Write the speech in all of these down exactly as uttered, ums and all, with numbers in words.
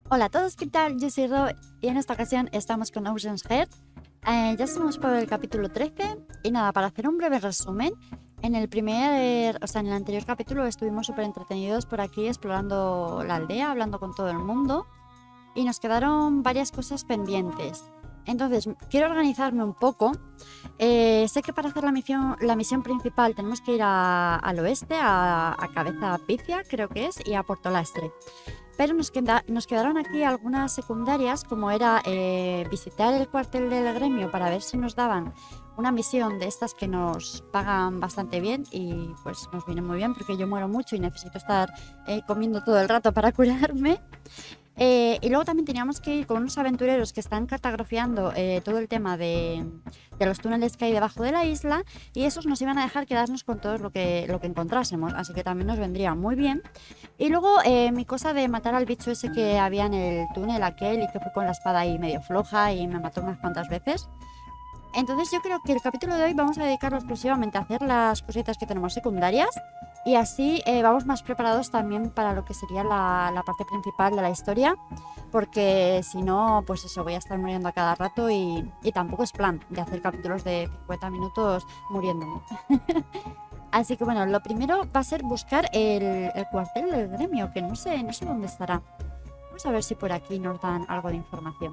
Hola a todos, ¿qué tal? Yo soy Ro y en esta ocasión estamos con Ocean's Heart. Eh, ya estamos por el capítulo trece y nada, para hacer un breve resumen, en el primer, o sea, en el anterior capítulo estuvimos súper entretenidos por aquí explorando la aldea, hablando con todo el mundo y nos quedaron varias cosas pendientes. Entonces, quiero organizarme un poco. Eh, sé que para hacer la misión, la misión principal tenemos que ir a, al oeste, a, a Cabeza Pifia, creo que es, y a Portolastre. Pero nos, queda, nos quedaron aquí algunas secundarias, como era eh, visitar el cuartel del gremio para ver si nos daban una misión de estas que nos pagan bastante bien y pues nos viene muy bien porque yo muero mucho y necesito estar eh, comiendo todo el rato para curarme. Eh, y luego también teníamos que ir con unos aventureros que están cartografiando eh, todo el tema de, de los túneles que hay debajo de la isla, y esos nos iban a dejar quedarnos con todo lo que, lo que encontrásemos, así que también nos vendría muy bien. Y luego eh, mi cosa de matar al bicho ese que había en el túnel aquel y que fue con la espada ahí medio floja y me mató unas cuantas veces. Entonces yo creo que el capítulo de hoy vamos a dedicarlo exclusivamente a hacer las cositas que tenemos secundarias y así eh, vamos más preparados también para lo que sería la, la parte principal de la historia, porque si no, pues eso, voy a estar muriendo a cada rato y, y tampoco es plan de hacer capítulos de cincuenta minutos muriéndome. Así que bueno, lo primero va a ser buscar el, el cuartel del gremio, que no sé, no sé dónde estará. Vamos a ver si por aquí nos dan algo de información.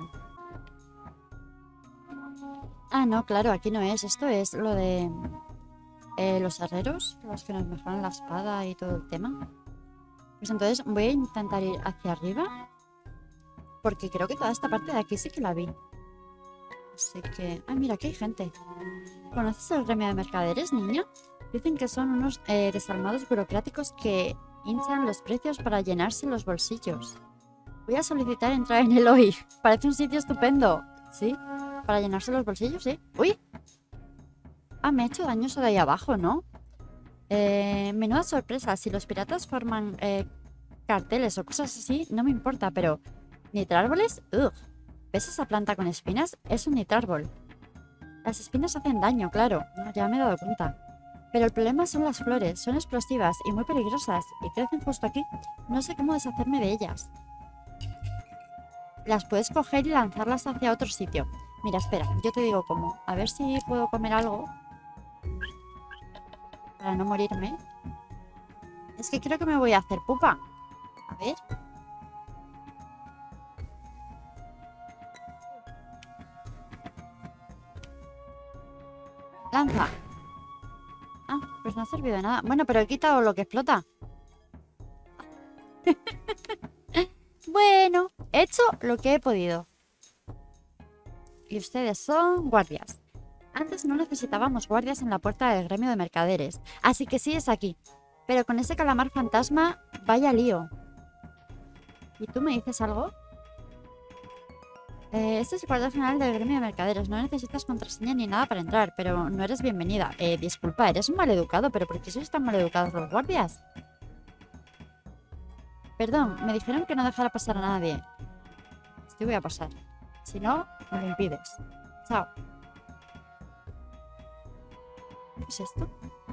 Ah, no, claro, aquí no es. Esto es lo de eh, los herreros, los que nos mejoran la espada y todo el tema. Pues entonces voy a intentar ir hacia arriba, porque creo que toda esta parte de aquí sí que la vi. Así que... Ah, mira, aquí hay gente. ¿Conoces el gremio de mercaderes, niña? Dicen que son unos eh, desalmados burocráticos que hinchan los precios para llenarse los bolsillos. Voy a solicitar entrar en el hoy. Parece un sitio estupendo. ¿Sí? Para llenarse los bolsillos, ¿sí? ¡Uy! Ah, me ha hecho daño eso de ahí abajo, ¿no? Eh, menuda sorpresa. Si los piratas forman eh, carteles o cosas así, no me importa, pero... ¿Nitrárboles? ¡Ugh! ¿Ves esa planta con espinas? Es un nitrárbol. Las espinas hacen daño, claro. No, ya me he dado cuenta. Pero el problema son las flores. Son explosivas y muy peligrosas. Y crecen justo aquí. No sé cómo deshacerme de ellas. Las puedes coger y lanzarlas hacia otro sitio. Mira, espera, yo te digo cómo. A ver si puedo comer algo para no morirme. Es que creo que me voy a hacer pupa. A ver. Lanza. Ah, pues no ha servido de nada. Bueno, pero he quitado lo que explota. Bueno, he hecho lo que he podido. Y ustedes son guardias. Antes no necesitábamos guardias en la puerta del gremio de mercaderes, así que sí es aquí. Pero con ese calamar fantasma, vaya lío. ¿Y tú me dices algo? Eh, este es el cuartel general del gremio de mercaderes. No necesitas contraseña ni nada para entrar, pero no eres bienvenida. Eh, disculpa, eres un maleducado, pero ¿por qué sois tan maleducados los guardias? Perdón, me dijeron que no dejara pasar a nadie. Sí voy a pasar. Si no, me lo impides. Chao. ¿Qué es esto?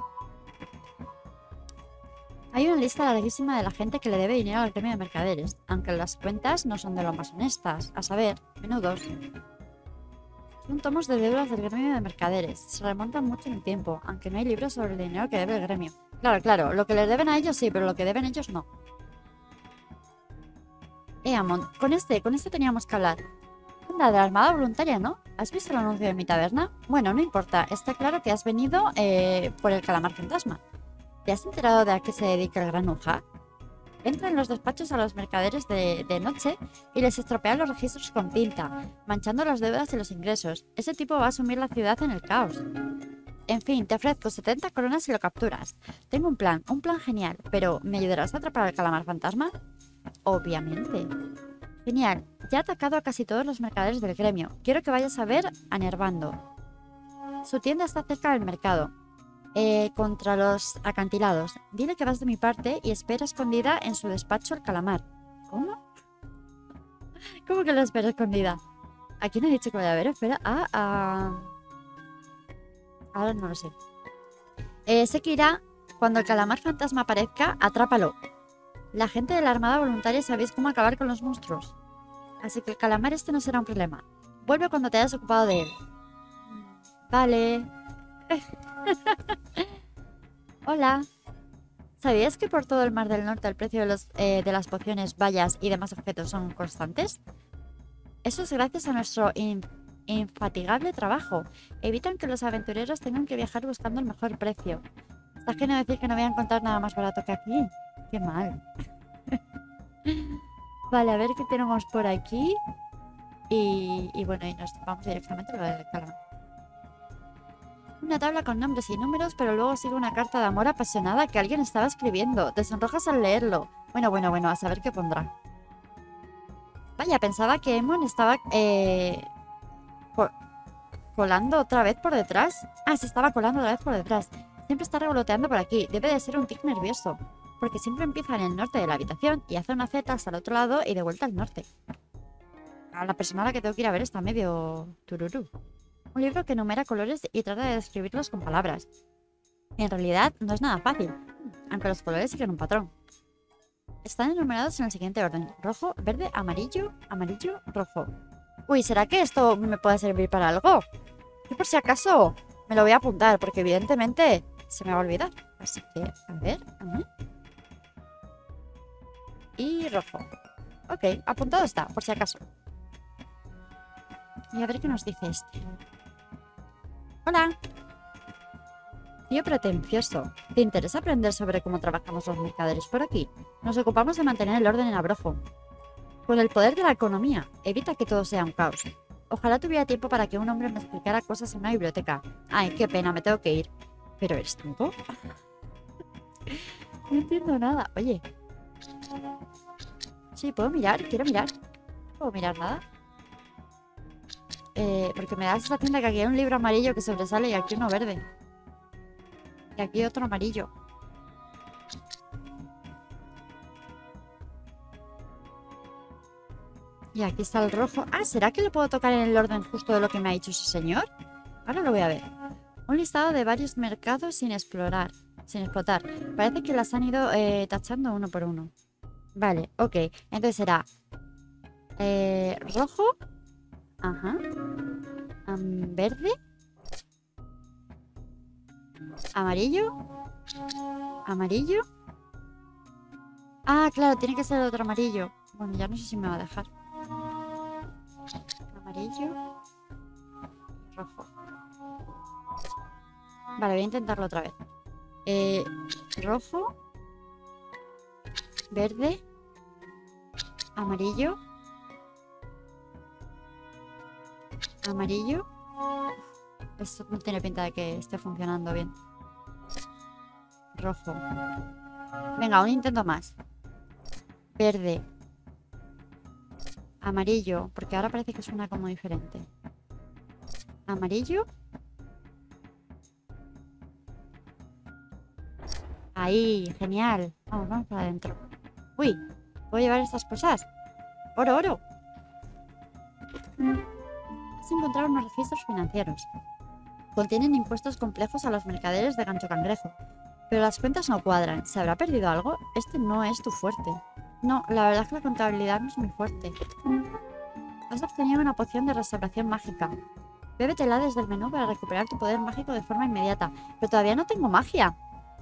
Hay una lista larguísima de la gente que le debe dinero al gremio de mercaderes, aunque las cuentas no son de lo más honestas. A saber, menudos. Son tomos de deudas del gremio de mercaderes. Se remontan mucho en el tiempo, aunque no hay libros sobre el dinero que debe el gremio. Claro, claro, lo que les deben a ellos sí, pero lo que deben ellos no. Eh, Amon, con este, con este teníamos que hablar. Anda, de la Armada Voluntaria, ¿no? ¿Has visto el anuncio de mi taberna? Bueno, no importa, está claro que has venido eh, por el calamar fantasma. ¿Te has enterado de a qué se dedica el granuja? Entra en los despachos a los mercaderes de, de noche y les estropea los registros con tinta, manchando las deudas y los ingresos. Ese tipo va a sumir la ciudad en el caos. En fin, te ofrezco setenta coronas si lo capturas. Tengo un plan, un plan genial, pero ¿me ayudarás a atrapar al calamar fantasma? Obviamente. Genial, ya he atacado a casi todos los mercaderes del gremio. Quiero que vayas a ver a Nervando. Su tienda está cerca del mercado. Eh, contra los acantilados. Dile que vas de mi parte y espera escondida en su despacho al calamar. ¿Cómo? ¿Cómo que lo espera escondida? ¿A quién he dicho que vaya a ver? Espera. Ah, ah... Ahora no lo sé. Eh, sé que irá cuando el calamar fantasma aparezca. Atrápalo. La gente de la Armada Voluntaria sabéis cómo acabar con los monstruos. Así que el calamar este no será un problema. Vuelve cuando te hayas ocupado de él. Vale. Hola. ¿Sabías que por todo el Mar del Norte el precio de, los, eh, de las pociones, vallas y demás objetos son constantes? Eso es gracias a nuestro in, infatigable trabajo. Evitan que los aventureros tengan que viajar buscando el mejor precio. Está genial decir que no voy a encontrar nada más barato que aquí. Qué mal. Vale, a ver qué tenemos por aquí. Y, y bueno, y nos vamos directamente a lo del calamar. Una tabla con nombres y números, pero luego sigue una carta de amor apasionada que alguien estaba escribiendo. Te sonrojas al leerlo. Bueno, bueno, bueno, a saber qué pondrá. Vaya, pensaba que Emon estaba eh, co colando otra vez por detrás. Ah, se estaba colando otra vez por detrás. Siempre está revoloteando por aquí. Debe de ser un tic nervioso. Porque siempre empieza en el norte de la habitación y hace una Z hasta el otro lado y de vuelta al norte. A la persona a la que tengo que ir a ver está medio tururú. Un libro que enumera colores y trata de describirlos con palabras. En realidad no es nada fácil, aunque los colores siguen un patrón. Están enumerados en el siguiente orden: rojo, verde, amarillo, amarillo, rojo. Uy, ¿será que esto me puede servir para algo? Yo por si acaso me lo voy a apuntar, porque evidentemente se me va a olvidar. Así que, a ver, a ver. Y rojo. Ok, apuntado está, por si acaso. Y a ver qué nos dice este. Hola. Tío pretencioso. ¿Te interesa aprender sobre cómo trabajamos los mercaderes por aquí? Nos ocupamos de mantener el orden en Abrojo. Con el poder de la economía, evita que todo sea un caos. Ojalá tuviera tiempo para que un hombre me explicara cosas en una biblioteca. Ay, qué pena, me tengo que ir. ¿Pero eres tonto? No entiendo nada. Oye. Sí, ¿puedo mirar? Quiero mirar. ¿No puedo mirar nada? Eh, porque me da la sensación de que aquí hay un libro amarillo que sobresale y aquí uno verde. Y aquí otro amarillo. Y aquí está el rojo. Ah, ¿será que lo puedo tocar en el orden justo de lo que me ha dicho ese señor? Ahora lo voy a ver. Un listado de varios mercados sin explorar. Sin explotar. Parece que las han ido eh, tachando uno por uno. Vale, ok. Entonces será... Eh, rojo. Ajá. Um, verde. Amarillo. Amarillo. Ah, claro, tiene que ser el otro amarillo. Bueno, ya no sé si me va a dejar. Amarillo. Rojo. Vale, voy a intentarlo otra vez. Eh, rojo. Verde. Amarillo. Amarillo. Esto no tiene pinta de que esté funcionando bien. Rojo. Venga, un intento más. Verde. Amarillo, porque ahora parece que suena como diferente. Amarillo. Ahí, genial. Vamos, vamos para adentro. Uy, ¿puedo llevar estas cosas? ¡Oro, oro! Has encontrado unos registros financieros. Contienen impuestos complejos a los mercaderes de gancho cangrejo. Pero las cuentas no cuadran. ¿Se habrá perdido algo? Este no es tu fuerte. No, la verdad es que la contabilidad no es muy fuerte. Has obtenido una poción de restauración mágica. Bébetela desde el menú para recuperar tu poder mágico de forma inmediata. Pero todavía no tengo magia.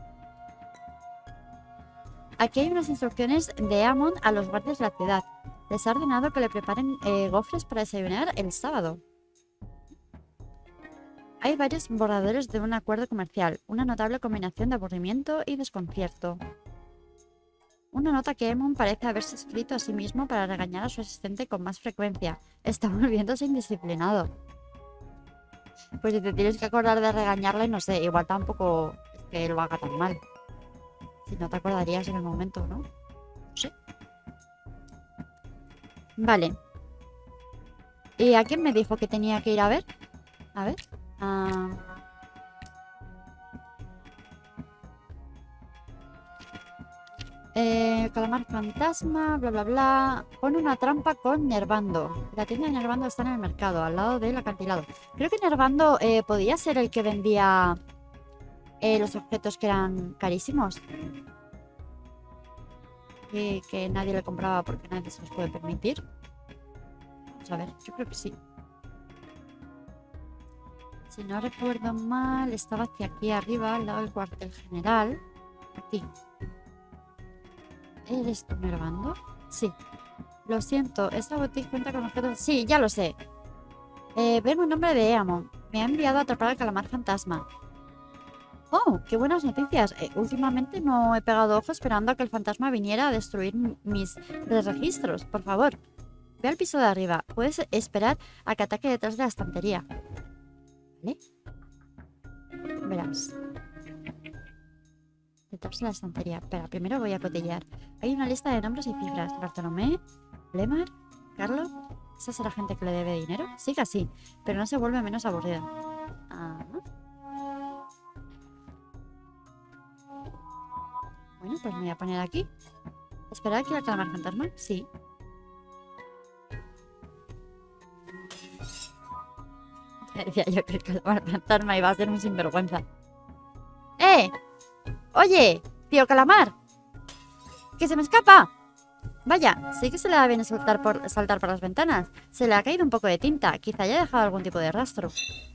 Aquí hay unas instrucciones de Amon a los guardias de la ciudad. Les ha ordenado que le preparen eh, gofres para desayunar el sábado. Hay varios bordadores de un acuerdo comercial. Una notable combinación de aburrimiento y desconcierto. Una nota que Emon parece haberse escrito a sí mismo para regañar a su asistente con más frecuencia. Está volviéndose indisciplinado. Pues si te tienes que acordar de regañarle, no sé, igual tampoco es que lo haga tan mal. Si no te acordarías en el momento, ¿no? No sé. Vale. ¿Y a quién me dijo que tenía que ir a ver? A ver. Ah... Eh, calamar fantasma, bla bla bla. Pone una trampa con Nervando. La tienda de Nervando está en el mercado, al lado del acantilado. Creo que Nervando eh, podía ser el que vendía eh, los objetos que eran carísimos. Y que nadie le compraba porque nadie se los puede permitir. a ver, yo creo que sí. Si no recuerdo mal, estaba hacia aquí arriba, al lado del cuartel general. Aquí. ¿Eres tú, Nervando? Sí. Lo siento, esta boutique cuenta con objetos... Sí, ya lo sé. Eh, vengo en nombre de Eamon. Me ha enviado a atrapar al calamar fantasma. Oh, qué buenas noticias. Eh, últimamente no he pegado ojo esperando a que el fantasma viniera a destruir mis registros. Por favor, ve al piso de arriba. Puedes esperar a que ataque detrás de la estantería. ¿Vale? Verás. Detrás de la estantería. Espera, primero voy a cotillar. Hay una lista de nombres y cifras. Bartolomé, Lemar, Carlos. ¿Esa será gente que le debe dinero? Sí que así, pero no se vuelve menos aburrida. Ah. Bueno, pues me voy a poner aquí. ¿Esperar aquí al calamar fantasma? Sí. Decía yo que el calamar fantasma iba a ser un sinvergüenza. ¡Eh! ¡Oye! ¡Tío calamar! ¡Que se me escapa! Vaya, sí que se le da bien saltar por, saltar por las ventanas. Se le ha caído un poco de tinta. Quizá haya dejado algún tipo de rastro.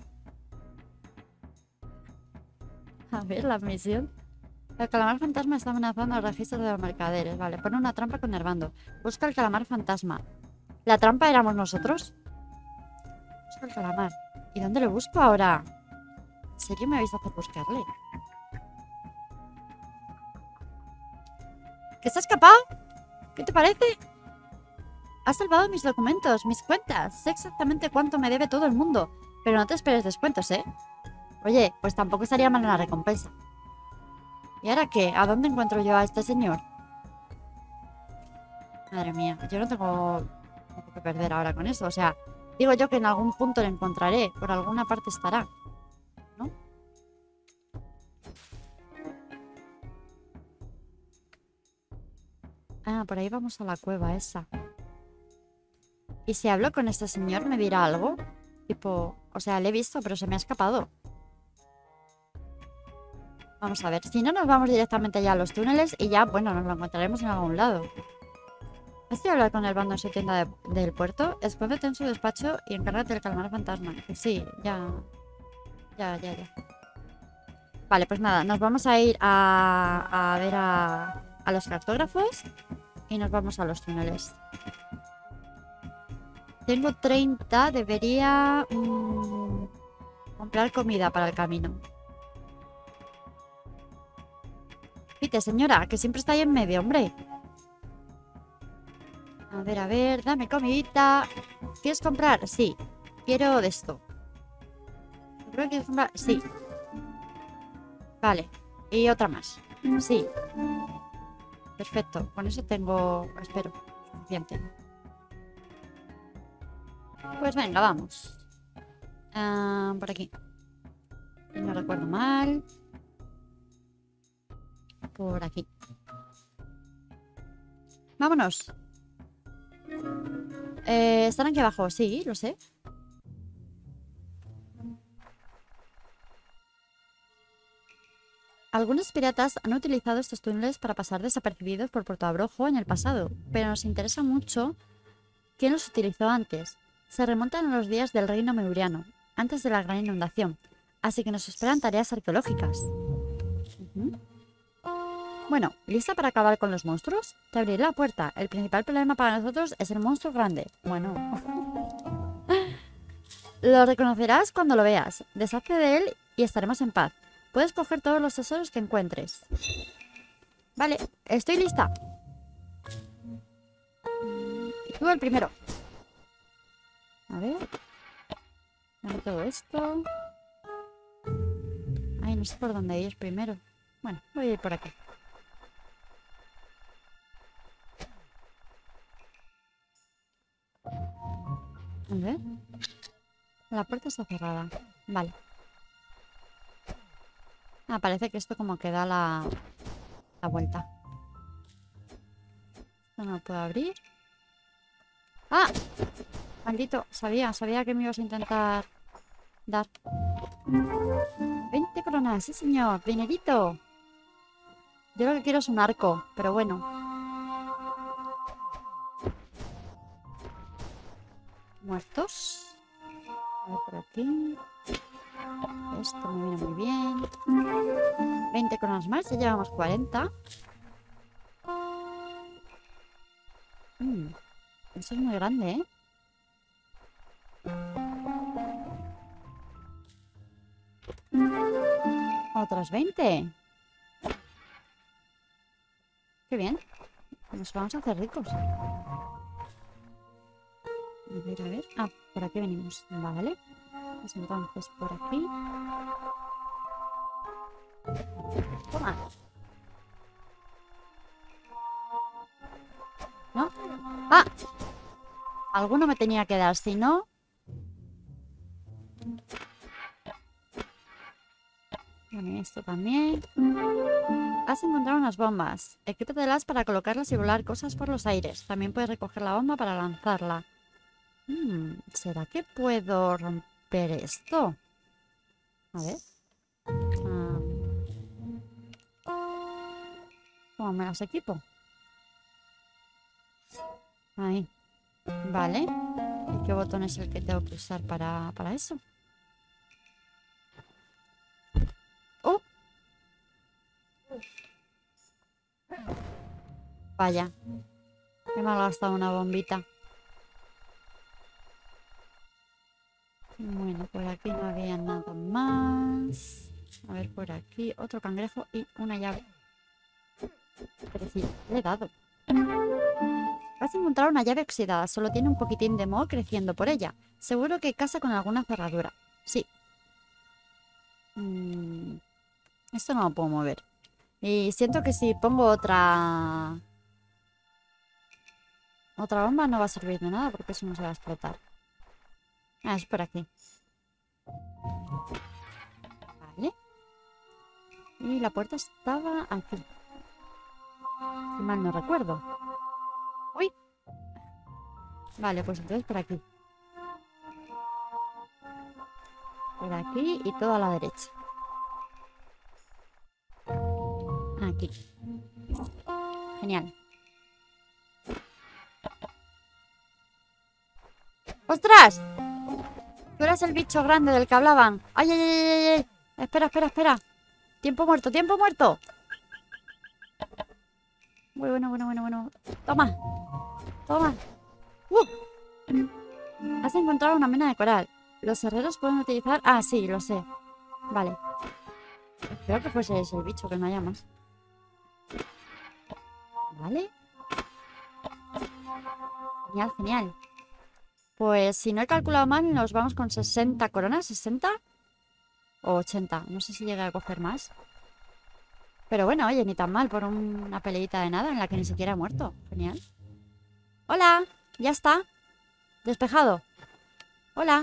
A ver, la misión. El calamar fantasma está amenazando los registros de los mercaderes. Vale, pone una trampa con Nervando. Busca el calamar fantasma. ¿La trampa éramos nosotros? Busca el calamar. ¿Y dónde lo busco ahora? ¿En serio me vais a hacer buscarle? ¿Que se ha escapado? ¿Qué te parece? Has salvado mis documentos, mis cuentas. Sé exactamente cuánto me debe todo el mundo. Pero no te esperes descuentos, ¿eh? Oye, pues tampoco estaría mal la recompensa. ¿Y ahora qué? ¿A dónde encuentro yo a este señor? Madre mía, yo no tengo mucho que perder ahora con eso. O sea, digo yo que en algún punto lo encontraré. Por alguna parte estará, ¿no? Ah, por ahí vamos a la cueva esa. ¿Y si hablo con este señor me dirá algo? Tipo, o sea, le he visto, pero se me ha escapado. Vamos a ver, si no nos vamos directamente ya a los túneles y ya, bueno, nos lo encontraremos en algún lado. ¿Has ido a hablar con el bando en su tienda de, del puerto? Escóndete en su despacho y encárgate del calamar fantasma. Sí, ya. Ya, ya, ya. Vale, pues nada, nos vamos a ir a, a ver a, a los cartógrafos y nos vamos a los túneles. Tengo treinta, debería mmm, comprar comida para el camino. Pite, señora, que siempre está ahí en medio, hombre. A ver, a ver, dame comidita. ¿Quieres comprar? Sí. Quiero de esto. Creo que quieres comprar. Sí. Vale. Y otra más. Sí. Perfecto. Con eso tengo, espero, suficiente. Pues venga, vamos. Ah, por aquí. Si no recuerdo mal. Por aquí. Vámonos. Eh, ¿Están aquí abajo? Sí, lo sé. Algunos piratas han utilizado estos túneles para pasar desapercibidos por Puerto Abrojo en el pasado, pero nos interesa mucho quién los utilizó antes. Se remontan a los días del reino meuriano, antes de la gran inundación, así que nos esperan tareas arqueológicas. Uh-huh. Bueno, ¿lista para acabar con los monstruos? Te abriré la puerta. El principal problema para nosotros es el monstruo grande. Bueno. Lo reconocerás cuando lo veas. Deshazte de él y estaremos en paz. Puedes coger todos los tesoros que encuentres. Vale, estoy lista. Y tú el primero. A ver. Dame todo esto. Ay, no sé por dónde ir primero. Bueno, voy a ir por aquí. A ver. La puerta está cerrada. Vale. Ah, parece que esto como que da la, la vuelta. Esto no lo puedo abrir. ¡Ah! Maldito. Sabía, sabía que me ibas a intentar dar. veinte coronas, sí señor. Dinerito. Yo lo que quiero es un arco, pero bueno. Muertos. A ver por aquí. Esto me viene muy bien. veinte coronas más, ya llevamos cuarenta. Mm, eso es muy grande, ¿eh? Otras veinte. Qué bien. Nos vamos a hacer ricos. A ver, a ver. Ah, por aquí venimos. Vale. Pues entonces por aquí. Toma. ¿No? ¡Ah! Alguno me tenía que dar, si no... Bueno, esto también. Has encontrado unas bombas. Equípatelas para colocarlas y volar cosas por los aires. También puedes recoger la bomba para lanzarla. Hmm, ¿será que puedo romper esto? A ver. Ah, ¿cómo me las equipo? Ahí. Vale. ¿Y qué botón es el que tengo que usar para, para eso? ¡Oh! Vaya. Me ha gastado una bombita. Bueno, por aquí no había nada más. A ver, por aquí otro cangrejo y una llave. Pero sí, le he dado. Has encontrado una llave oxidada. Solo tiene un poquitín de moho creciendo por ella. Seguro que casa con alguna cerradura. Sí. Mm, esto no lo puedo mover. Y siento que si pongo otra... Otra bomba no va a servir de nada porque eso no se va a explotar. Ah, es por aquí. Vale. Y la puerta estaba aquí. Si mal no recuerdo. ¡Uy! Vale, pues entonces por aquí. Por aquí y todo a la derecha. Aquí. Genial. ¡Ostras! Tú eras el bicho grande del que hablaban. ¡Ay, ay, ay, ay, ay! Espera, espera, espera. Tiempo muerto, tiempo muerto. Muy bueno, bueno, bueno, bueno. Toma. Toma. ¡Uh! Has encontrado una mena de coral. Los herreros pueden utilizar... Ah, sí, lo sé. Vale. Espero que fuese ese el bicho, que no haya más. Vale. Genial, genial. Pues si no he calculado mal, nos vamos con sesenta coronas. ¿sesenta? O ochenta. No sé si llega a coger más. Pero bueno, oye, ni tan mal por un- una peleita de nada en la que ni siquiera he muerto. Genial. ¡Hola! ¿Ya está? Despejado. Hola.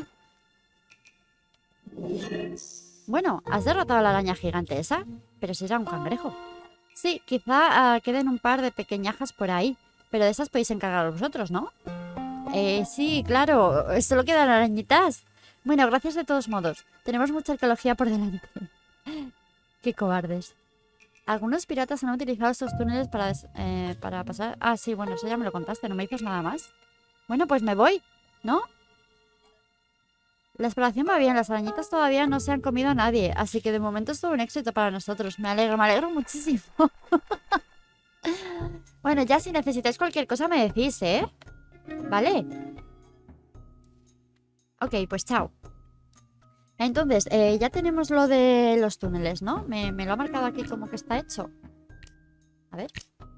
Bueno, has derrotado a la araña gigante esa. Pero si era un cangrejo. Sí, quizá uh, queden un par de pequeñajas por ahí. Pero de esas podéis encargaros vosotros, ¿no? Eh, sí, claro. Solo quedan arañitas. Bueno, gracias de todos modos. Tenemos mucha arqueología por delante. Qué cobardes. Algunos piratas han utilizado estos túneles para, des eh, para pasar... Ah, sí, bueno, eso ya me lo contaste. No me dices nada más. Bueno, pues me voy, ¿no? La exploración va bien. Las arañitas todavía no se han comido a nadie. Así que de momento es todo un éxito para nosotros. Me alegro, me alegro muchísimo. Bueno, ya si necesitáis cualquier cosa me decís, ¿eh? ¿Vale? Ok, pues chao. Entonces, eh, ya tenemos lo de los túneles, ¿no? Me, me lo ha marcado aquí como que está hecho. A ver.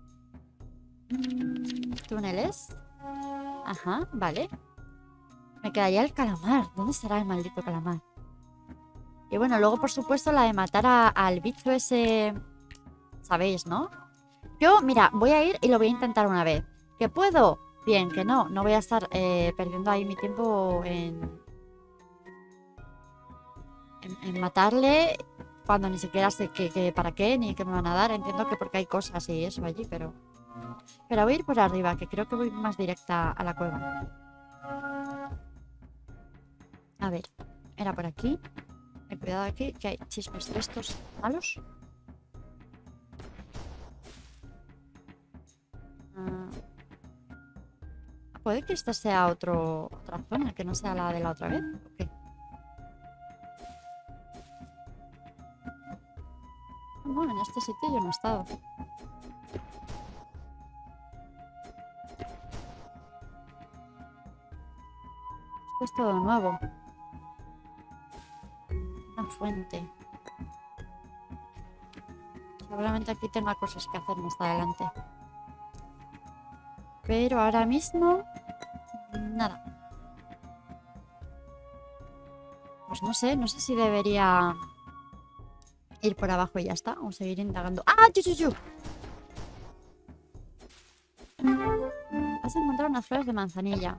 Mm, túneles. Ajá, vale. Me quedaría el calamar. ¿Dónde estará el maldito calamar? Y bueno, luego por supuesto la de matar a, al bicho ese... ¿Sabéis, no? Yo, mira, voy a ir y lo voy a intentar una vez. ¿Que puedo? Bien, que no. No voy a estar eh, perdiendo ahí mi tiempo en, en... En matarle cuando ni siquiera sé que, que para qué ni qué me van a dar. Entiendo que porque hay cosas y eso allí, pero... Pero voy a ir por arriba, que creo que voy más directa a la cueva. A ver, era por aquí. Eh, cuidado aquí, que hay chismes de estos malos. Ah, puede que esta sea otro, otra zona, que no sea la de la otra vez. ¿O qué? No, en este sitio yo no he estado. Esto es todo nuevo. Una fuente. Seguramente aquí tenga cosas que hacer más adelante. Pero ahora mismo... nada. Pues no sé, no sé si debería ir por abajo y ya está. O seguir indagando. ¡Ah! ¡Chu, chu, chu! Has encontrado unas flores de manzanilla.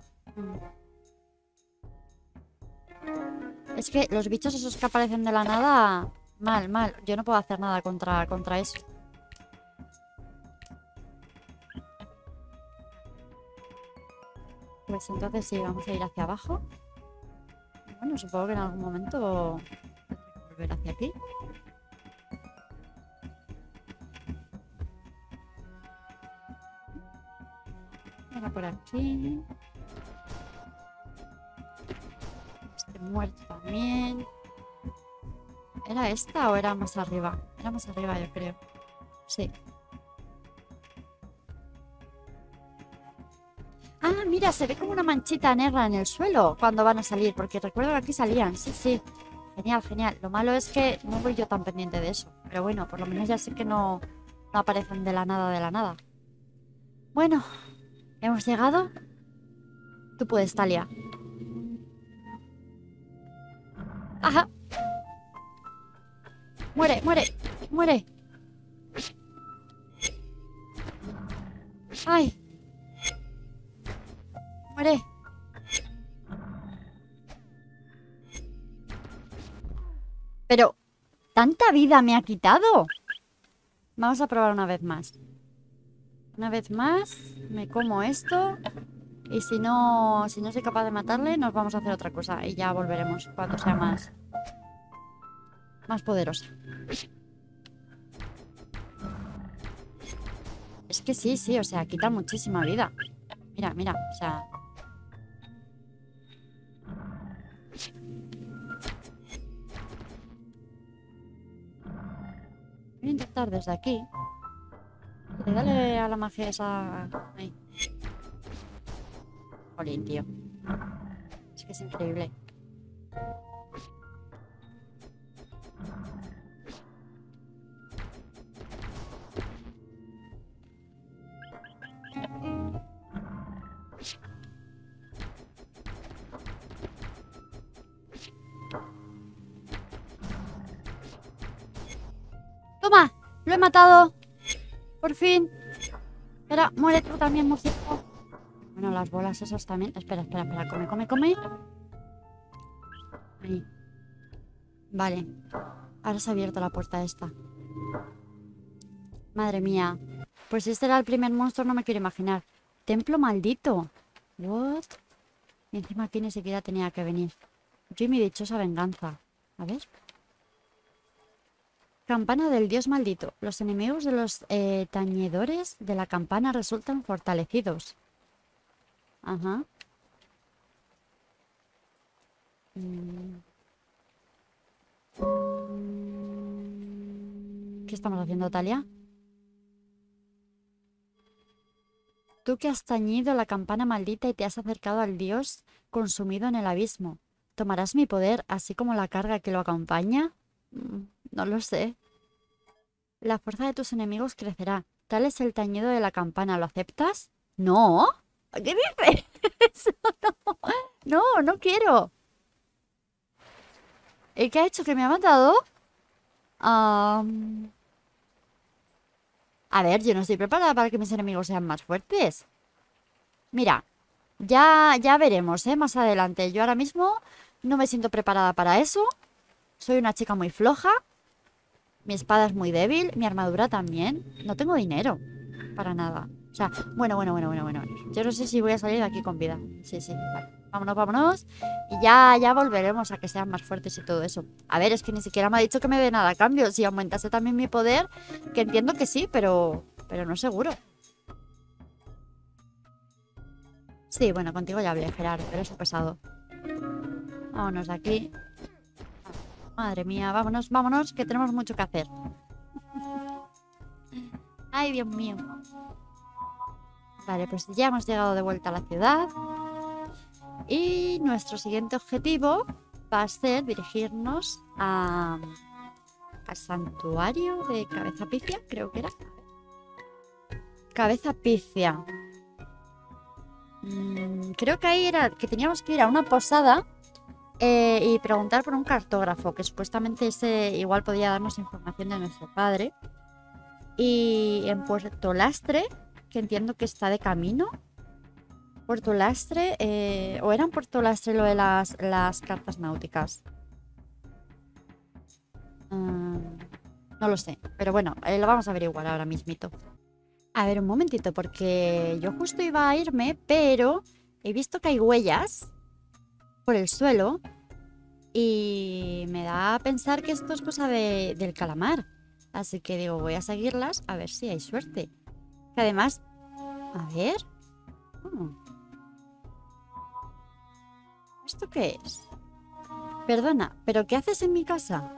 Es que los bichos esos que aparecen de la nada... Mal, mal. Yo no puedo hacer nada contra, contra eso. Pues entonces sí, vamos a ir hacia abajo. Bueno, supongo que en algún momento tendré que volver hacia aquí. Venga, por aquí. Este muerto también. ¿Era esta o era más arriba? Era más arriba, yo creo. Sí. Ah, mira, se ve como una manchita negra en el suelo cuando van a salir, porque recuerdo que aquí salían. Sí, sí. Genial, genial. Lo malo es que no voy yo tan pendiente de eso. Pero bueno, por lo menos ya sé que no, no aparecen de la nada, de la nada. Bueno, ¿hemos llegado? Tú puedes, Talia. Ajá. Muere, muere, muere. Ay. Muere. Pero, ¿tanta vida me ha quitado? Vamos a probar una vez más. Una vez más, me como esto. Y si no, si no soy capaz de matarle, nos vamos a hacer otra cosa. Y ya volveremos cuando sea más... más poderosa. Es que sí, sí, o sea, quita muchísima vida. Mira, mira, o sea... Voy a intentar desde aquí. Y dale a la magia esa... Ahí. Jolín, tío. Es que es increíble. ¡Toma! ¡Lo he matado! ¡Por fin! Espera, muere tú también, murciélago. Bueno, las bolas esas también. Espera, espera, espera. Come, come, come. Ahí. Vale. Ahora se ha abierto la puerta esta. Madre mía. Pues si este era el primer monstruo, no me quiero imaginar. Templo maldito. What? Y encima aquí ni siquiera tenía que venir. Yo y mi dichosa venganza. A ver. Campana del dios maldito. Los enemigos de los eh, tañedores de la campana resultan fortalecidos. Ajá. Mm. ¿Qué estamos haciendo, Talia? Tú que has tañido la campana maldita y te has acercado al dios consumido en el abismo. ¿Tomarás mi poder así como la carga que lo acompaña? Mm, no lo sé. La fuerza de tus enemigos crecerá. Tal es el tañido de la campana. ¿Lo aceptas? ¿No? ¿Qué dices? No, no, no quiero. ¿El que ha hecho que me ha matado? Um... A ver, yo no estoy preparada para que mis enemigos sean más fuertes. Mira, ya, ya veremos, ¿eh? Más adelante. Yo ahora mismo no me siento preparada para eso. Soy una chica muy floja. Mi espada es muy débil. Mi armadura también. No tengo dinero. Para nada. O sea, bueno, bueno, bueno, bueno, bueno. Yo no sé si voy a salir de aquí con vida. Sí, sí. Vale. Vámonos, vámonos. Y ya, ya volveremos a que sean más fuertes y todo eso. A ver, es que ni siquiera me ha dicho que me dé nada a cambio. Si aumentase también mi poder, que entiendo que sí, pero, pero no seguro. Sí, bueno, contigo ya hablé, Gerardo, pero es un pesado. Vámonos de aquí. Madre mía, vámonos, vámonos, que tenemos mucho que hacer. Ay, Dios mío. Vale, pues ya hemos llegado de vuelta a la ciudad. Y nuestro siguiente objetivo va a ser dirigirnos a, al santuario de Cabeza Pifia, creo que era. Cabeza Pifia. Mm, creo que ahí era que teníamos que ir a una posada eh, y preguntar por un cartógrafo, que supuestamente ese igual podía darnos información de nuestro padre. Y en Puerto Lastre, que entiendo que está de camino. Puerto Lastre, eh, o era en Puerto Lastre lo de las, las cartas náuticas. Um, no lo sé, pero bueno, eh, lo vamos a averiguar ahora mismito. A ver, un momentito, porque yo justo iba a irme, pero he visto que hay huellas por el suelo y me da a pensar que esto es cosa de, del calamar. Así que digo, voy a seguirlas a ver si hay suerte. Que además, a ver... Oh. ¿Esto qué es? Perdona, ¿pero qué haces en mi casa?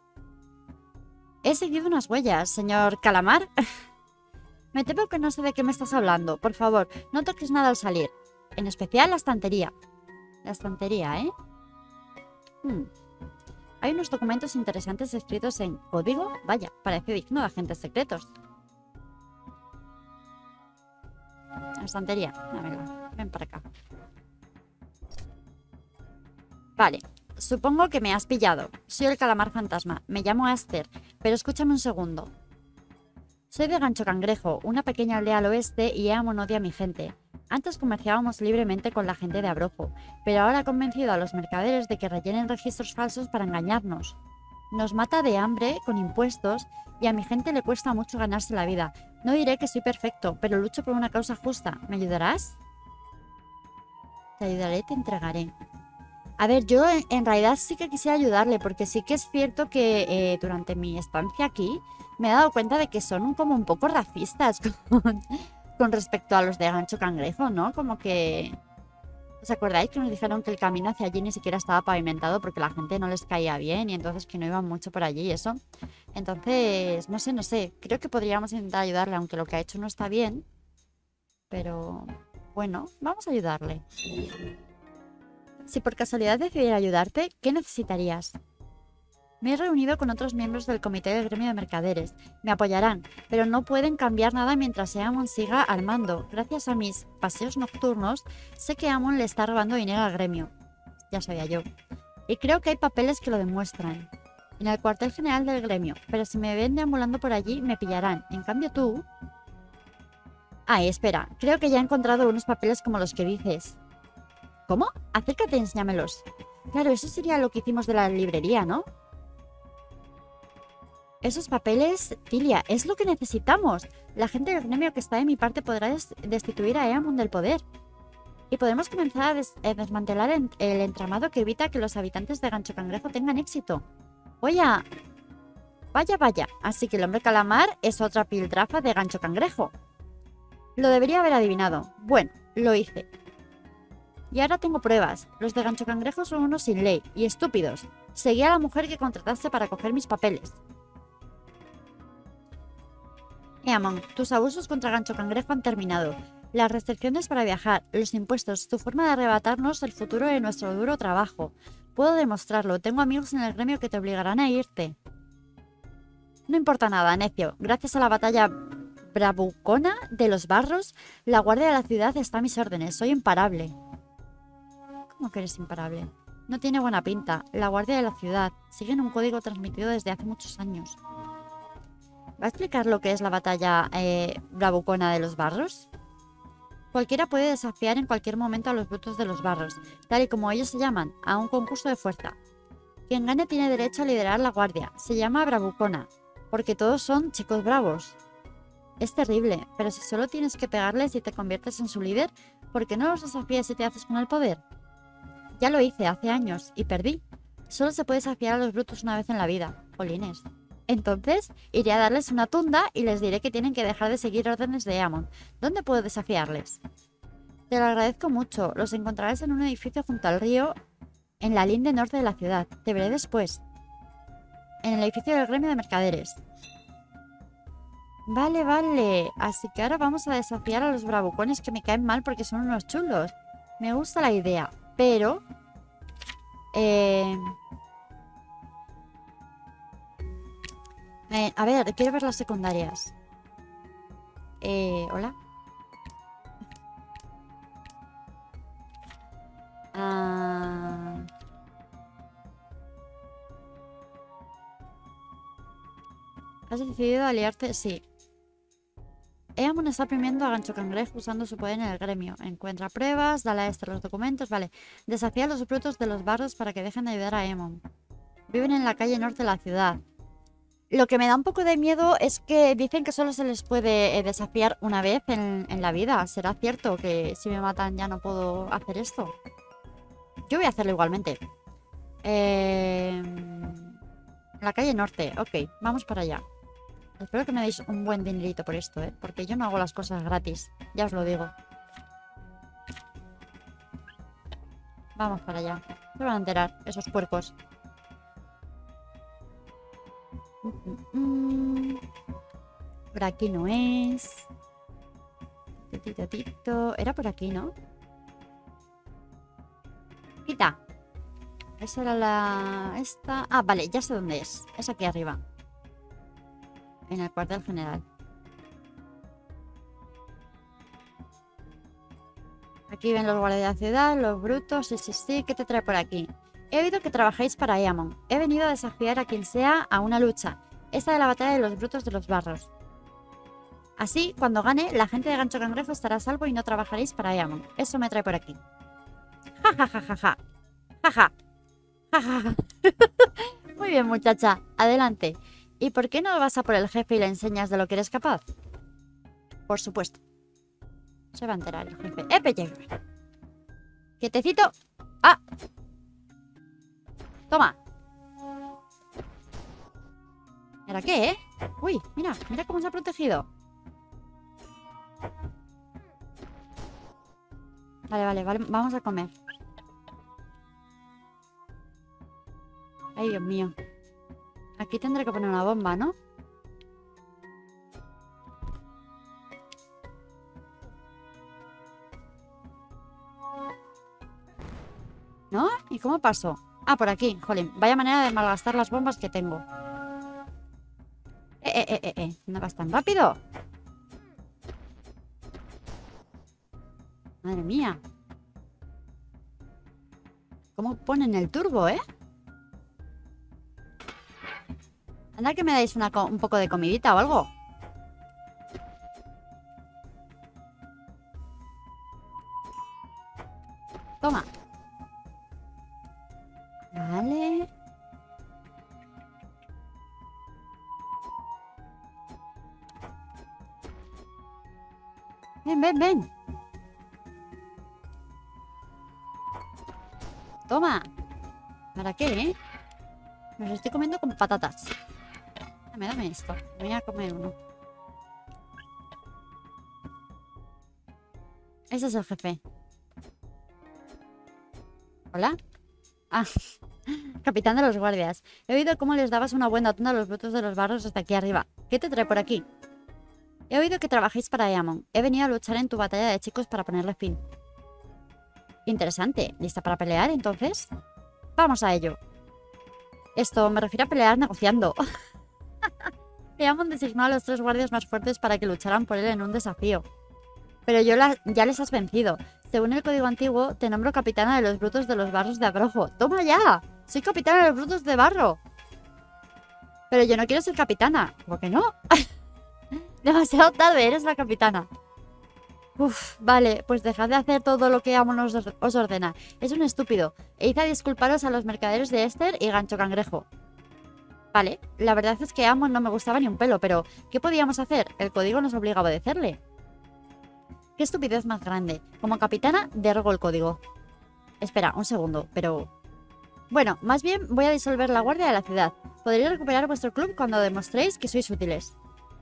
He seguido unas huellas, señor Calamar. Me temo que no sé de qué me estás hablando. Por favor, no toques nada al salir. En especial la estantería. La estantería, ¿eh? Hmm. Hay unos documentos interesantes escritos en código. Vaya, parece digno de agentes secretos. La estantería. Dámela. Ven para acá. Vale, supongo que me has pillado. Soy el calamar fantasma. Me llamo Aster, pero escúchame un segundo. Soy de Gancho Cangrejo, una pequeña aldea al oeste, y Eamon odia a mi gente. Antes comerciábamos libremente con la gente de Abrojo, pero ahora ha convencido a los mercaderes de que rellenen registros falsos para engañarnos. Nos mata de hambre con impuestos y a mi gente le cuesta mucho ganarse la vida. No diré que soy perfecto, pero lucho por una causa justa. ¿Me ayudarás? Te ayudaré, te entregaré. A ver, yo en, en realidad sí que quisiera ayudarle, porque sí que es cierto que eh, durante mi estancia aquí me he dado cuenta de que son como un poco racistas con, con respecto a los de Gancho Cangrejo, ¿no? Como que... ¿Os acordáis que nos dijeron que el camino hacia allí ni siquiera estaba pavimentado porque la gente no les caía bien y entonces que no iban mucho por allí y eso? Entonces, no sé, no sé. Creo que podríamos intentar ayudarle, aunque lo que ha hecho no está bien. Pero, bueno, vamos a ayudarle. Si por casualidad decidiera ayudarte, ¿qué necesitarías? Me he reunido con otros miembros del comité del gremio de mercaderes. Me apoyarán, pero no pueden cambiar nada mientras Eamon siga al mando. Gracias a mis paseos nocturnos, sé que Eamon le está robando dinero al gremio. Ya sabía yo. Y creo que hay papeles que lo demuestran. En el cuartel general del gremio, pero si me ven deambulando por allí, me pillarán. En cambio tú... Ay, espera, creo que ya he encontrado unos papeles como los que dices. ¿Cómo? Acércate y enséñamelos. Claro, eso sería lo que hicimos de la librería, ¿no? Esos papeles, Tilia, es lo que necesitamos. La gente del gremio que está de mi parte podrá des destituir a Eamon del poder. Y podemos comenzar a, des a desmantelar el, el entramado que evita que los habitantes de Gancho Cangrejo tengan éxito. Vaya, vaya, vaya. Así que el hombre calamar es otra piltrafa de Gancho Cangrejo. Lo debería haber adivinado. Bueno, lo hice. Y ahora tengo pruebas. Los de Gancho Cangrejo son unos sin ley y estúpidos. Seguí a la mujer que contrataste para coger mis papeles. Eamon, tus abusos contra Gancho Cangrejo han terminado. Las restricciones para viajar, los impuestos, tu forma de arrebatarnos el futuro de nuestro duro trabajo. Puedo demostrarlo. Tengo amigos en el gremio que te obligarán a irte. No importa nada, necio. Gracias a la batalla bravucona de los barros, la guardia de la ciudad está a mis órdenes. Soy imparable. ¿Cómo que eres imparable? No tiene buena pinta. La guardia de la ciudad. Siguen un código transmitido desde hace muchos años. ¿Va a explicar lo que es la batalla eh, bravucona de los barros? Cualquiera puede desafiar en cualquier momento a los brutos de los barros, tal y como ellos se llaman, a un concurso de fuerza. Quien gane tiene derecho a liderar la guardia. Se llama bravucona, porque todos son chicos bravos. Es terrible, pero si solo tienes que pegarles y te conviertes en su líder, ¿por qué no los desafías y te haces con el poder? Ya lo hice hace años y perdí. Solo se puede desafiar a los brutos una vez en la vida. Jolines. Entonces, iré a darles una tunda y les diré que tienen que dejar de seguir órdenes de Eamon. ¿Dónde puedo desafiarles? Te lo agradezco mucho. Los encontrarás en un edificio junto al río, en la linde norte de la ciudad. Te veré después. En el edificio del gremio de mercaderes. Vale, vale. Así que ahora vamos a desafiar a los bravucones que me caen mal porque son unos chulos. Me gusta la idea, pero... Eh... Eh, a ver, quiero ver las secundarias. Eh, ¿hola? Ah... ¿Has decidido aliarte? Sí. Eamon está premiando a Gancho Cangrejo usando su poder en el gremio. Encuentra pruebas, dale a este los documentos. Vale. Desafía a los brutos de los barrios para que dejen de ayudar a Eamon. Viven en la calle norte de la ciudad. Lo que me da un poco de miedo es que dicen que solo se les puede eh, desafiar una vez en, en la vida. ¿Será cierto que si me matan ya no puedo hacer esto? Yo voy a hacerlo igualmente. Eh... La calle norte. Ok, vamos para allá. Espero que me deis un buen dinerito por esto, ¿eh? Porque yo no hago las cosas gratis. Ya os lo digo. Vamos para allá. Se van a enterar, esos puercos. Mm, mm, mm. Por aquí no es. Tito, tito. Era por aquí, ¿no? Quita. Esa era la... Esta... Ah, vale, ya sé dónde es. Es aquí arriba. En el cuartel general. Aquí ven los guardias de la ciudad, los brutos. Sí, sí, sí. ¿Qué te trae por aquí? He oído que trabajáis para Eamon. He venido a desafiar a quien sea a una lucha. Esta de la batalla de los brutos de los barros. Así, cuando gane, la gente de Gancho Cangrejo estará a salvo y no trabajaréis para Eamon. Eso me trae por aquí. Ja, ja, ja, ja, ja. Ja, ja. Ja, ja, ja. Muy bien, muchacha. Adelante. ¿Y por qué no vas a por el jefe y le enseñas de lo que eres capaz? Por supuesto. Se va a enterar el jefe. ¡Eh, pelle! ¡Quietecito! ¡Ah! Toma. ¿Ahora qué, eh? Uy, mira, mira cómo se ha protegido. Vale, vale, vale. Vamos a comer. Ay, Dios mío. Aquí tendré que poner una bomba, ¿no? ¿No? ¿Y cómo paso? Ah, por aquí. Jolín, vaya manera de malgastar las bombas que tengo. Eh, eh, eh, eh, eh. ¿No vas tan rápido? Madre mía. ¿Cómo ponen el turbo, eh? Anda que me dais una un poco de comidita o algo. Toma. Vale. Ven, ven, ven. Toma. ¿Para qué, eh? Me los estoy comiendo con patatas. Dame, dame esto. Voy a comer uno. Ese es el jefe. ¿Hola? Ah, capitán de los guardias. He oído cómo les dabas una buena tunda a los brutos de los barros hasta aquí arriba. ¿Qué te trae por aquí? He oído que trabajáis para Eamon. He venido a luchar en tu batalla de chicos para ponerle fin. Interesante. ¿Lista para pelear, entonces? Vamos a ello. Esto me refiero a pelear negociando. Eamon designó a los tres guardias más fuertes para que lucharan por él en un desafío. Pero yo la, ya les has vencido. Según el código antiguo, te nombro capitana de los brutos de los barros de Abrojo. ¡Toma ya! ¡Soy capitana de los brutos de barro! Pero yo no quiero ser capitana. ¿Por qué no? Demasiado tarde, eres la capitana. Uf, vale, pues dejad de hacer todo lo que Eamon os, os ordena. Es un estúpido. E id a disculparos a los mercaderes de Esther y Gancho Cangrejo. Vale, la verdad es que Eamon no me gustaba ni un pelo, pero ¿qué podíamos hacer? El código nos obliga a obedecerle. ¡Qué estupidez más grande! Como capitana, derrogo el código. Espera, un segundo, pero... Bueno, más bien voy a disolver la guardia de la ciudad. Podréis recuperar vuestro club cuando demostréis que sois útiles.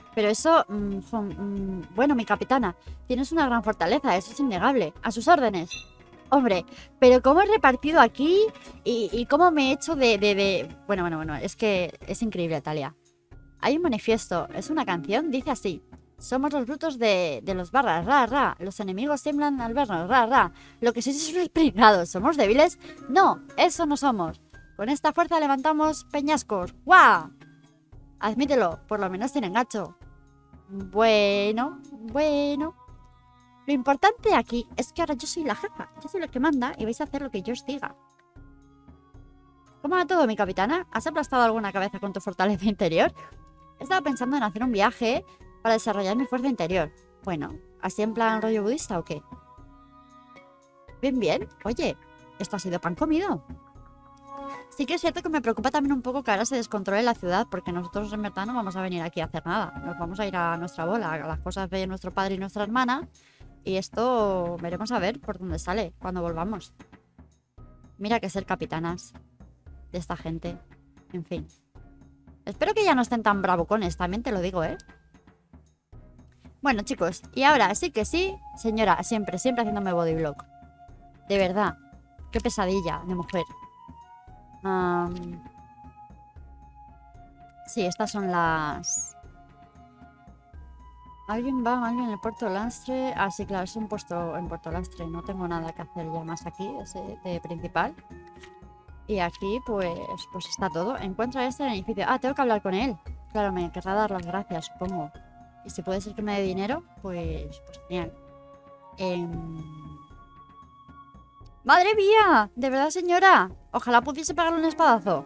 Pero eso, mmm, mmm, bueno, mi capitana, tienes una gran fortaleza, eso es innegable. A sus órdenes. Hombre, pero cómo he repartido aquí y, y cómo me he hecho de, de, de... Bueno, bueno, bueno, es que es increíble, Talia. Hay un manifiesto, es una canción, dice así. Somos los brutos de, de los barras, ra, ra. Los enemigos tiemblan al vernos, ra, ra. Lo que sois es unos pringados, ¿somos débiles? No, eso no somos. Con esta fuerza levantamos peñascos. ¡Guau! Admítelo, por lo menos tienen gacho. Bueno, bueno. Lo importante aquí es que ahora yo soy la jefa. Yo soy la que manda y vais a hacer lo que yo os diga. ¿Cómo va todo, mi capitana? ¿Has aplastado alguna cabeza con tu fortaleza interior? Estaba pensando en hacer un viaje para desarrollar mi fuerza interior. Bueno, ¿así en plan rollo budista o qué? Bien, bien. Oye, ¿esto ha sido pan comido? Sí que es cierto que me preocupa también un poco que ahora se descontrole la ciudad, porque nosotros en verdad no vamos a venir aquí a hacer nada. Nos vamos a ir a nuestra bola, a las cosas de nuestro padre y nuestra hermana. Y esto veremos a ver por dónde sale cuando volvamos. Mira que ser capitanas de esta gente. En fin. Espero que ya no estén tan bravucones, también te lo digo, ¿eh? Bueno, chicos, y ahora sí que sí, señora, siempre, siempre haciéndome bodyblock. De verdad, qué pesadilla de mujer. Um, sí, estas son las... ¿Alguien va? ¿Alguien en el Puerto Lastre? Ah, sí, claro, es un puesto en Puerto Lastre. No tengo nada que hacer ya más aquí, ese de principal. Y aquí, pues, pues está todo. Encuentra este en el edificio. Ah, tengo que hablar con él. Claro, me querrá dar las gracias, supongo. Y si puede ser que me dé dinero, pues, pues genial. Eh... ¡Madre mía! ¿De verdad, señora? Ojalá pudiese pegarle un espadazo.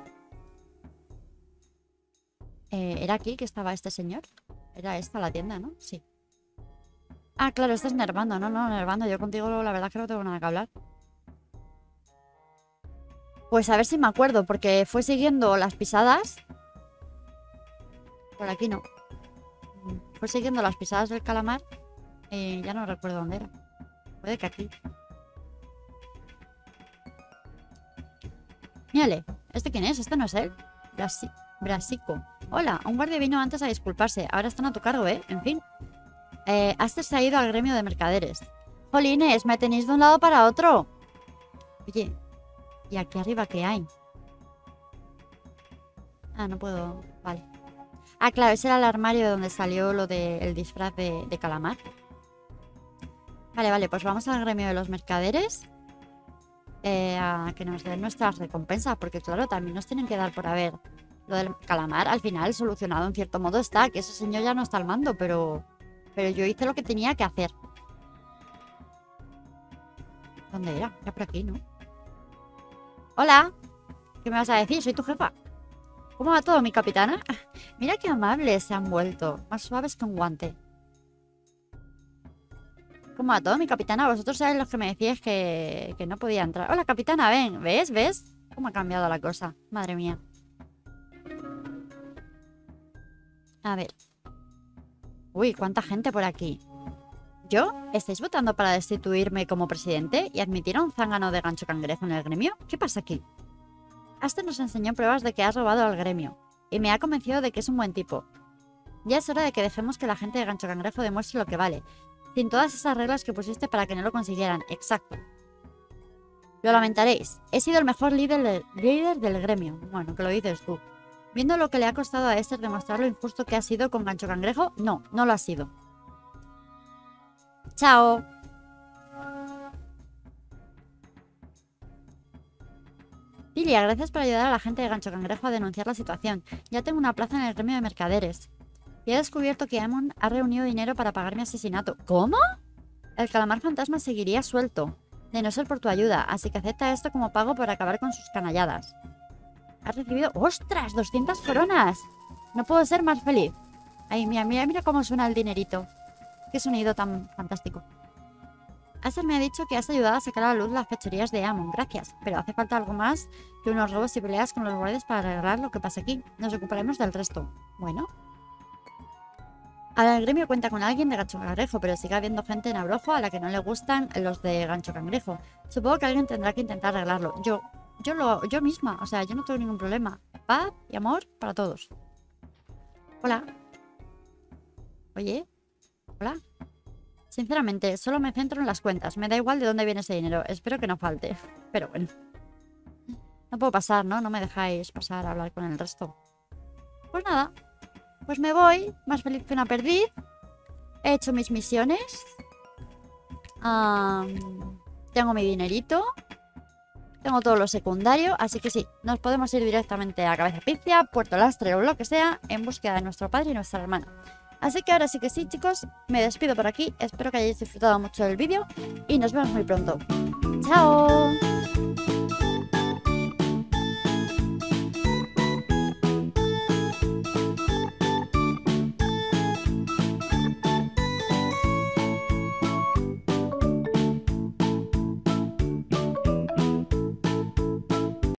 Eh, ¿Era aquí que estaba este señor? Era esta la tienda, ¿no? Sí. Ah, claro, este es Nervando. No, no, Nervando. Yo contigo la verdad es que no tengo nada que hablar. Pues a ver si me acuerdo, porque fue siguiendo las pisadas. Por aquí no. Fue siguiendo las pisadas del calamar. Eh, ya no recuerdo dónde era. Puede que aquí. Mírale. ¿Este quién es? ¿Este no es él? Brasi Brasico. Hola, un guardia vino antes a disculparse. Ahora están a tu cargo, ¿eh? En fin. Eh, Aster se ha ido al gremio de mercaderes. Jolines, me tenéis de un lado para otro. Oye, ¿y aquí arriba qué hay? Ah, no puedo... Vale. Ah, claro, ese era el armario de donde salió lo del disfraz de, de calamar. Vale, vale, pues vamos al gremio de los mercaderes. Eh, a que nos den nuestras recompensas, porque claro, también nos tienen que dar por haber lo del calamar. Al final, solucionado en cierto modo está, que ese señor ya no está al mando, pero, pero yo hice lo que tenía que hacer. ¿Dónde era? Era por aquí, ¿no? Hola, ¿qué me vas a decir? Soy tu jefa. ¿Cómo va todo, mi capitana? Mira qué amables se han vuelto, más suaves que un guante. ¿Cómo va todo, mi capitana? Vosotros sabéis los que me decíais que, que no podía entrar. Hola, capitana, ven. ¿Ves? ¿Ves? ¿Cómo ha cambiado la cosa? Madre mía. A ver. Uy, cuánta gente por aquí. ¿Yo? ¿Estáis votando para destituirme como presidente y admitir a un zángano de gancho cangrejo en el gremio? ¿Qué pasa aquí? Aster nos enseñó pruebas de que has robado al gremio y me ha convencido de que es un buen tipo. Ya es hora de que dejemos que la gente de gancho cangrejo demuestre lo que vale. Sin todas esas reglas que pusiste para que no lo consiguieran. Exacto. Lo lamentaréis. He sido el mejor líder, de, líder del gremio. Bueno, que lo dices tú. Viendo lo que le ha costado a Esther demostrar lo injusto que ha sido con Gancho Cangrejo, no, no lo ha sido. Chao. Lilia, gracias por ayudar a la gente de Gancho Cangrejo a denunciar la situación. Ya tengo una plaza en el gremio de mercaderes. Y he descubierto que Amon ha reunido dinero para pagar mi asesinato. ¿Cómo? El calamar fantasma seguiría suelto, de no ser por tu ayuda, así que acepta esto como pago por acabar con sus canalladas. Has recibido... ¡Ostras! ¡doscientas coronas! No puedo ser más feliz. Ay, mira, mira, mira cómo suena el dinerito. Qué sonido tan fantástico. Aster me ha dicho que has ayudado a sacar a la luz las fechorías de Amon. Gracias. Pero hace falta algo más que unos robos y peleas con los guardias para arreglar lo que pasa aquí. Nos ocuparemos del resto. Bueno... Ahora el gremio cuenta con alguien de Gancho Cangrejo, pero sigue habiendo gente en Abrojo a la que no le gustan los de Gancho Cangrejo. Supongo que alguien tendrá que intentar arreglarlo. Yo, yo lo, yo misma, o sea, yo no tengo ningún problema. Paz y amor para todos. Hola. Oye, hola. Sinceramente, solo me centro en las cuentas. Me da igual de dónde viene ese dinero. Espero que no falte. Pero bueno. No puedo pasar, ¿no? No me dejáis pasar a hablar con el resto. Pues nada. Pues me voy. Más feliz que una perdiz. He hecho mis misiones. Um, tengo mi dinerito. Tengo todo lo secundario. Así que sí, nos podemos ir directamente a Cabeza Pifia, Puerto Lastre o lo que sea, en búsqueda de nuestro padre y nuestra hermana. Así que ahora sí que sí, chicos, me despido por aquí. Espero que hayáis disfrutado mucho del vídeo y nos vemos muy pronto. ¡Chao!